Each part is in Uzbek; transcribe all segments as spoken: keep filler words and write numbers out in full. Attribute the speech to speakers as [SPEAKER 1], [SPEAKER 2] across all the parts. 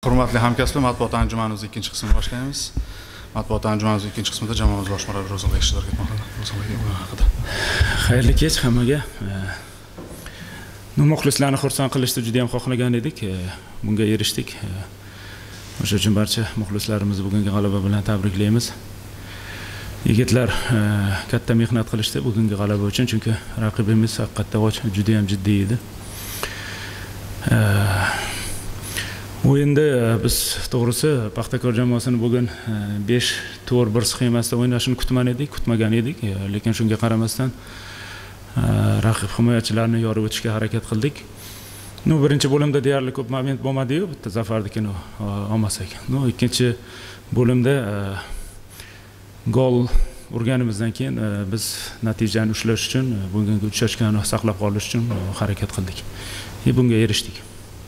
[SPEAKER 1] Hurmatli hamkasblar, matbuot anjumanimizning ikkinchi qismini boshlaymiz. Matbuot anjumanimizning ikkinchi qismida jamoamiz bosh murabbiyi Ro'zg'or ishtirok etmoqda.
[SPEAKER 2] Xayrli kech hammaga. Muxlislarni xursand qilishni juda ham xohlagan edik. Bunga erishdik. O'sha uchun barcha muxlislarimizni bugungi g'alaba bilan tabriklaymiz. Yigitlar katta mehnat qilishdi bugungi g'alaba uchun, chunki raqibimiz haqiqatdan juda ham jiddiy edi. O'yinda biz to'g'risi Paxtakor jamoasini bugun besh to'rt bir sxemasida o'ynashini kutgan edik, kutmagan edik, lekin shunga qaramasdan raqib himoyachilarini yorib o'tishga harakat qildik. No, birinchi bo'limda deyarli ko'p moment bo'lmadi-yu, bitta zafarnikini olmasak. No, ikkinchi bo'limda gol urganimizdan keyin biz natijani ushlash uchun, bugungi uch ochkoni saqlab qolish uchun harakat qildik. Va bunga erishdik.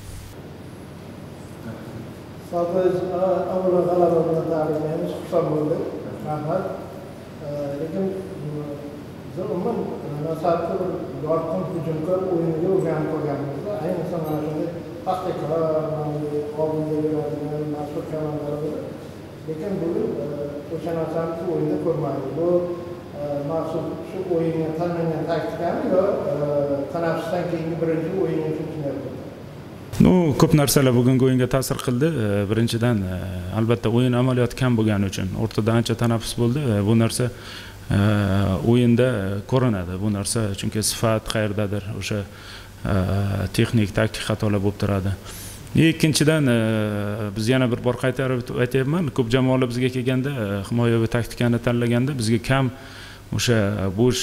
[SPEAKER 3] Sadece avvalo g'alaba bilan tabriklaymiz, xursand bo'ldik. Rahmat. Lekin umuman nasabda bir yorqin hujumkor o'yinga o'rganib qolganmizda, ayniqsa mana shunday Paxtakor, oldinga yuradigan mashhur jamoalar. Lekin bugun o'sha narsani shu o'yinda ko'rmadik. Bu maxsus shu o'yinga tanlangan taktikami yo tanaffusdan keyingi birinchi o'yinga tushunarli?
[SPEAKER 2] No, ko'p narsalar bugungi o'yinga ta'sir qildi. Birinchidan albatta o'yin amaliyoti kam bo'lgani uchun o'rtada ancha tanaffus bo'ldi. Bu narsa o'yinda ko'rinadi. Bu narsa chunki sifat qayerdadir, o'sha texnik, taktik xatolar bo'lib turadi. Ikkinchidan biz yana bir bor qaytarib aytayapman, ko'p jamoalar bizga kelganda himoyaviy taktikani tanlaganda bizga kam o'sha bo'sh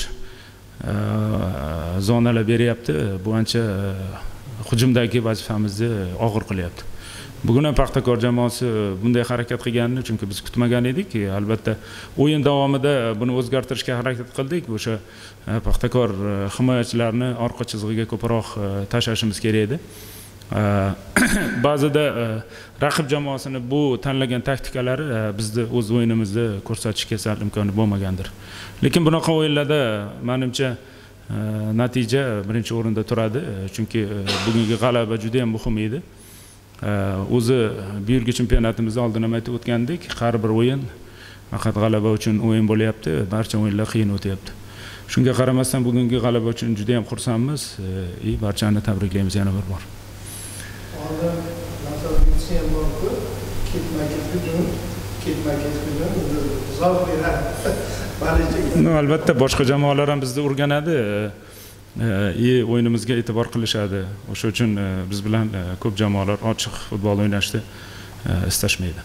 [SPEAKER 2] zonalar beryapti. Bu ancha hujumdagi vazifamizni og'ir qilyapti. Bugun ham Paxtakor jamoasi bunday harakat qilganini chunki biz kutmagan edik. Albatta o'yin davomida buni o'zgartirishga harakat qildik. O'sha Paxtakor himoyachilarini orqa chizgiga ko'proq tashlashimiz kerak edi. Ba'zida raqib jamoasini bu tanlagan taktikalari bizni o'z o'yinimizni ko'rsatishga sal imkoni bo'lmagandir. Lekin bunaqa o'yinlarda menimcha natija birinchi o'rinda turadi, chunki bugungi g'alaba juda ham muhim edi. O'zi bu yilgi chempionatimizda oldin ham aytib o'tgandik, har bir o'yin faqat g'alaba uchun o'yin bo'lyapti, barcha o'yinlar qiyin o'tyapti. Shunga qaramasdan bugungi g'alaba uchun juda ham xursandmiz. Barchani tabriklaymiz yana bir bor.
[SPEAKER 3] Oldin masalan ham borku, ketma-ket hujum, ketma-ket hujum zavq beradi.
[SPEAKER 2] No, albatta boshqa jamoalar ham bizni o'rganadi, e o'yinimizga e'tibor qilishadi. O'sha uchun biz bilan ko'p jamoalar ochiq futbol o'ynashni istashmaydi.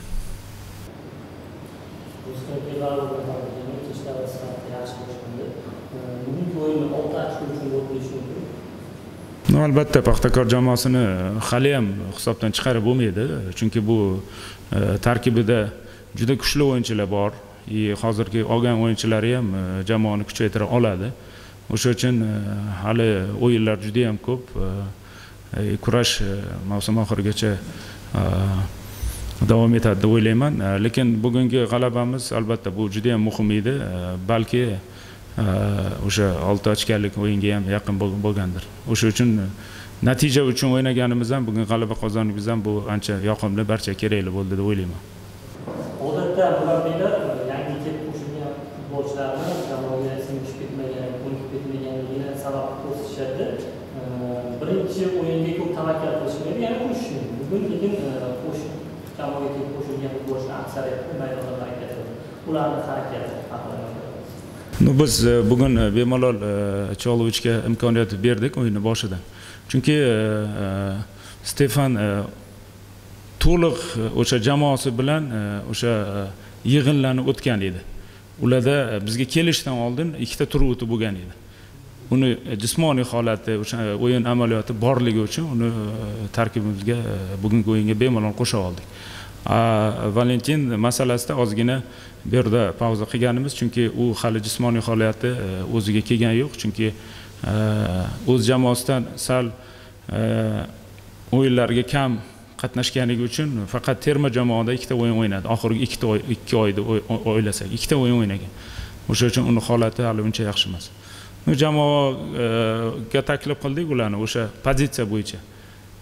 [SPEAKER 2] No, albatta Paxtakor jamoasini hali ham hisobdan chiqarib bo'lmaydi, chunki bu tarkibida juda kuchli o'yinchilar bor. Hozirgi olgan o'yinchilari ham jamoani kuchaytira oladi. O'sha uchun hali o'yinlar juda ham ko'p. Kurash mavsum oxirigacha davom etadi deb o'ylayman. Lekin bugungi g'alabamiz albatta bu juda ham muhim edi. Balki o'sha olti ochkalik o'yinga ham yaqin bo'lgandir. O'sha uchun natija uchun o'ynaganimiz ham, bugun g'alaba qozonganimiz ham bu ancha yoqimli, barcha kerakli bo'ldi deb o'ylayman.
[SPEAKER 4] Odatda murabbiylar yangi kelib qo'shilgan futbolchilarni jamoaga singishib ketmagan, ko'nikib ketmaganligini sabab ko'rsatishadi. Birinchi o'yinga ko'p tavakkal qilishmaydi, ya'ni qo'shish. Bugun lekin qo'shib jamoaga kelib qo'shilgan futbolchilar aksariyati maydonda harakat qiladi. Ularning harakati haqida.
[SPEAKER 2] No, biz bugun bemalol Cholovichga imkoniyat berdik o'yinning boshidan. Chunki Stefan to'liq o'sha jamoasi bilan o'sha yig'inlarni o'tgan edi. Ularda bizga kelishdan oldin ikkita tur o'tib bo'lgan edi. Uni jismoniy holati, o'sha o'yin amaliyoti borligi uchun uni tarkibimizga bugungi o'yinga bemalol qo'sha oldik. Valentin masalasida ozgina bu yerda pauza qilganimiz, chunki u hali jismoniy holati o'ziga kelgani yo'q, chunki o'z jamoasidan sal o'yinlarga kam qatnashganligi uchun faqat terma jamoada ikkita o'yin o'ynadi. Oxirgi ikkita oy, ikki oyda o'ylasak, ikkita o'yin o'ynagan. O'sha uchun uning holati hali uncha yaxshi emas. Jamoaga taklif qildik ularni o'sha pozitsiya bo'yicha.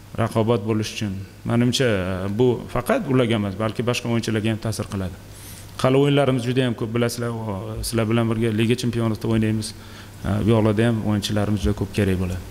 [SPEAKER 2] raqobat bo'lish uchun. Menimcha bu faqat ularga emas, balki boshqa o'yinchilarga ham ta'sir qiladi. Hali o'yinlarimiz juda ham ko'p bilasizlar, sizlar bilan birga Liga Chempionatida o'ynaymiz. Bu yoqlarda ham o'yinchilarimiz juda ko'p kerak bo'ladi.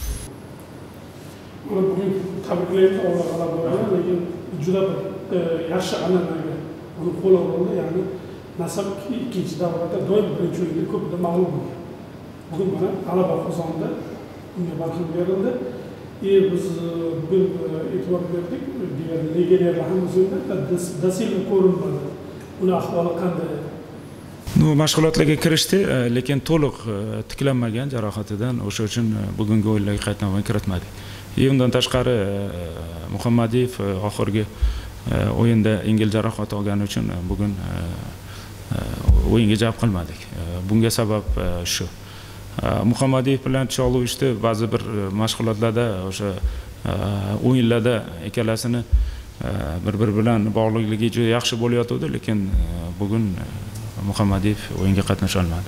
[SPEAKER 5] Bugun tabriklaymiz Alloh taolo, lekin juda bir yaxshi an'anaga uni qo'l urdi, ya'ni Nasabki ikkinchi davrada doim birinchi o'yinda ko'pida mag'lub bo'lgan. Bugun mana g'alaba qozondi, unga barham berildi. E biz bugun e'tibor berdik, diğer legionerlar ham o'zida Da Silva ko'rinmadi. Uning ahvoli qanday?
[SPEAKER 2] Nu mashg'ulotlarga kirishdi, lekin to'liq tiklanmagan jarohatidan, o'sha uchun bugungi o'yinlarga qatnashmay kiritmadik. Undan tashqari Muhammadiyev oxirgi o'yinda yengil jarohat olgani uchun bugun o'yinga jalb qilmadik. Bunga sabab shu. Muhammadiyev bilan Chorluvichda ba'zi bir mashg'ulotlarda, o'sha o'yinlarda ikkalasini bir-biri bilan bog'liqligi juda yaxshi bo'layotdi, lekin bugun Muhammadiyev o'yinga qatnasha olmadi.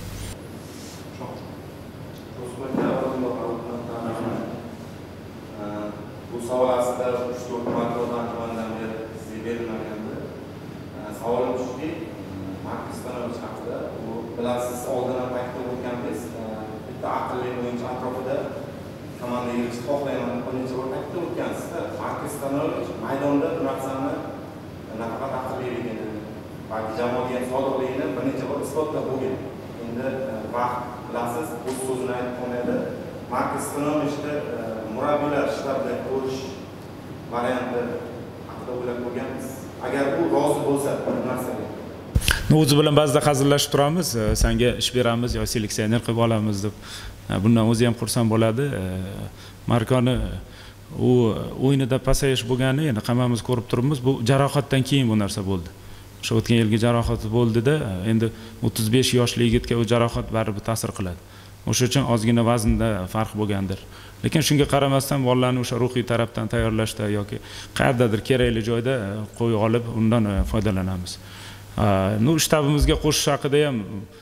[SPEAKER 6] Bu savol aslida uch to'rt martadan tomonidan beri sizga berilmagandi. Savolim shuki, Markus Stanoyevich haqida, bu bilasiz, oldin ham ta'kidlab o'tganmiz, bitta aqlli o'yinchi atrofida komandaga yig'ishni xohlayman, bir necha bor ta'kidlab o'tgansiz. Markus Stanoyevich maydonda bu narsani nafaqat aqlliligini, balki jamoaga ham sodiqligini bir necha bor isbotlab bo'lgan. Endi vaqt bilasiz, o'z so'zini aytib qolmaydi. Markus Stanoyevichni murabbiylar shtabida ko'rish varianti haqida o'ylab ko'rganmiz. Agar u rozi bo'lsa bu narsaga.
[SPEAKER 2] O'zi bilan ba'zida hazillashib turamiz, senga ish beramiz yo seleksioner qilib olamiz deb. Bundan o'zi ham xursand bo'ladi. Markoni u o'yinida pasayish bo'lgani, endi hammamiz ko'rib turibmiz, bu jarohatdan keyin bu narsa bo'ldi. O'sha o'tgan yilgi jarohati bo'ldi-da, endi o'ttiz besh yoshli yigitga u jarohat baribir ta'sir qiladi. O'sha uchun ozgina vaznda farq bo'lgandir. Lekin shunga qaramasdan bolalarni o'sha ruhiy tarafdan tayyorlashda yoki qayerdadir kerakli joyda qo'yib olib, undan foydalanamiz. Nu shtabimizga qo'shish haqida ham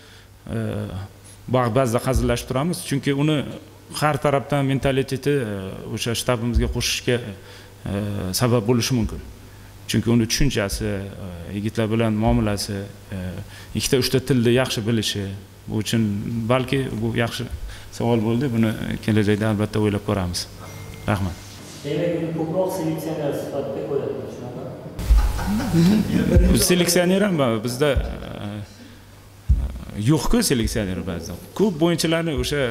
[SPEAKER 2] ba'zida hazillashib turamiz, chunki uni har tarafdan mentaliteti o'sha shtabimizga qo'shishga sabab bo'lishi mumkin. Chunki uni tushunchasi, yigitlar bilan muomalasi, ikkita uchta tilni yaxshi bilishi, bu uchun balki bu yaxshi savol bo'ldi. Buni kelajakda albatta o'ylab ko'ramiz. Rahmat.
[SPEAKER 4] Demak, ko'proq seleksioner sifatida ko'radi, shunaqa?
[SPEAKER 2] Seleksioner ham bizda yo'q-ku, seleksioner ba'zida. Ko'p o'yinchilarni o'sha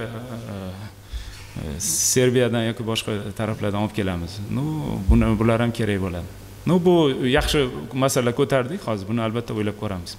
[SPEAKER 2] Serbiyadan yoki boshqa taraflardan olib kelamiz. Nu, buni bular ham kerak bo'ladi. Nu, bu yaxshi masala ko'tardik, hozir buni albatta o'ylab ko'ramiz.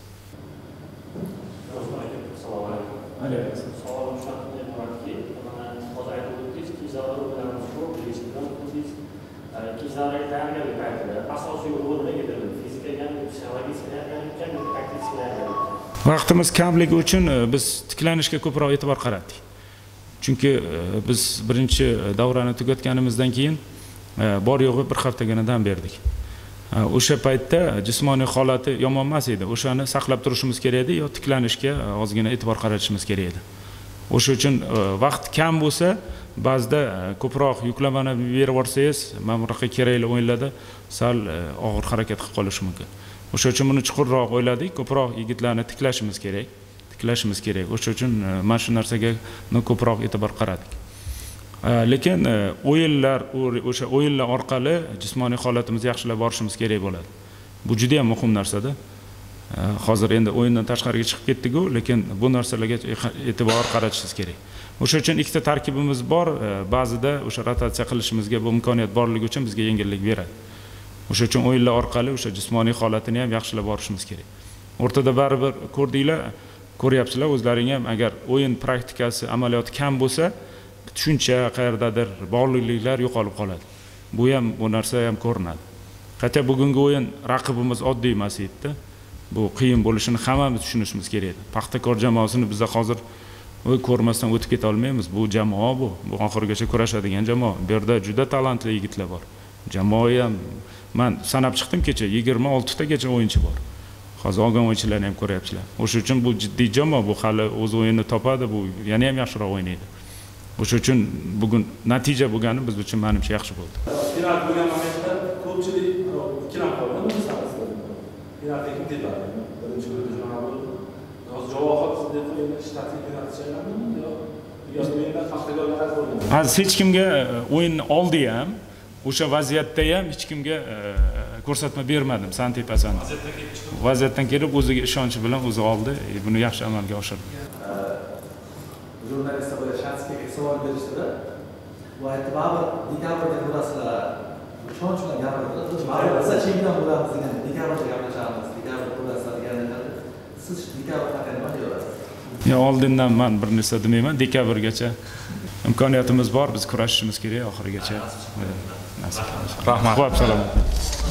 [SPEAKER 2] Vaqtimiz kamligi uchun biz tiklanishga ko'proq e'tibor qaratdik. Chunki biz birinchi davrani tugatganimizdan keyin bor yo'g'i bir haftagina dam berdik. O'sha paytda jismoniy holati yomon emas edi. O'shani saqlab turishimiz kerak edi yo tiklanishga ozgina e'tibor qaratishimiz kerak edi. O'sha uchun vaqt kam bo'lsa, ba'zida ko'proq yuklamani berib yuborsangiz, mana bunaqa kerakli o'yinlarda sal og'ir harakat qilib qolish mumkin. O'sha uchun buni chuqurroq o'yladik, ko'proq yigitlarni tiklashimiz kerak, tiklashimiz kerak. O'sha uchun mana shu narsaga ko'proq e'tibor qaratdik. Lekin o'yinlar, o'sha o'yinlar orqali jismoniy holatimizni yaxshilab borishimiz kerak bo'ladi. Bu juda ham muhim narsa-da. Hozir endi o'yindan tashqariga chiqib ketdik-ku, lekin bu narsalarga e'tibor qaratishingiz kerak. O'sha uchun ikkita tarkibimiz bor, ba'zida o'sha rotatsiya qilishimizga bu imkoniyat borligi uchun bizga yengillik beradi. O'sha uchun o'yinlar orqali o'sha jismoniy holatini ham yaxshilab borishimiz kerak. O'rtada baribir ko'rdinglar, ko'ryapsizlar o'zlaring ham, agar o'yin praktikasi, amaliyoti kam bo'lsa, tushuncha qayerdadir bog'liqliklar yo'qolib qoladi. Bu ham bu narsa ham ko'rinadi. Hatto bugungi o'yin raqibimiz oddiy emas edi. Bu qiyin bo'lishini hammamiz tushunishimiz kerak edi. Paxtakor jamoasini biz hozir o'y ko'rmasdan o'tib keta olmaymiz. Bu jamoa bu, bu oxirigacha kurashadigan jamoa. Bu yerda juda talantli yigitlar bor. Jamoa ham men sanab chiqdim kecha yigirma olti tagacha o'yinchi bor. Hozir olgan o'yinchilarni ham ko'ryapsizlar. O'sha uchun bu jiddiy jamoa, bu hali o'z o'yinini topadi, bu yana ham yaxshiroq o'ynaydi. O'sha uchun bugun natija bo'lgani biz uchun menimcha yaxshi bo'ldi.
[SPEAKER 7] Final bo'lgan momentda ko'pchilik ikki nafar qoldi masalasida. Finalda kim tepadi? Birinchi guruhda bo'ldi. Hozir javob deb qo'yilgan shtatli penalti chaylandimi yo yoki mendan paxtakorlar bo'lgan.
[SPEAKER 2] Hozir hech kimga o'yinni oldi ham, o'sha vaziyatda ham hech kimga ko'rsatma bermadim Santepasani. Vaziyatdan kelib o'ziga ishonchi bilan o'zi oldi, buni yaxshi amalga oshirdi.
[SPEAKER 8] Jurnalistlar bo'yicha Shatskiga savol berishdi-da. Bu aytdi, baribir dekabrda ko'rasizlar. Ishonch bilan gapirdi. Baribir biz chempion bo'lamiz degan, dekabrda gaplashamiz, dekabrda ko'rasizlar deganlar. Siz dekabr haqida nima deyapsiz?
[SPEAKER 2] Ya oldindan men bir narsa demayman, dekabrgacha imkoniyatimiz bor, biz kurashishimiz kerak oxirigacha. Rahmat. Xo'p, salomat.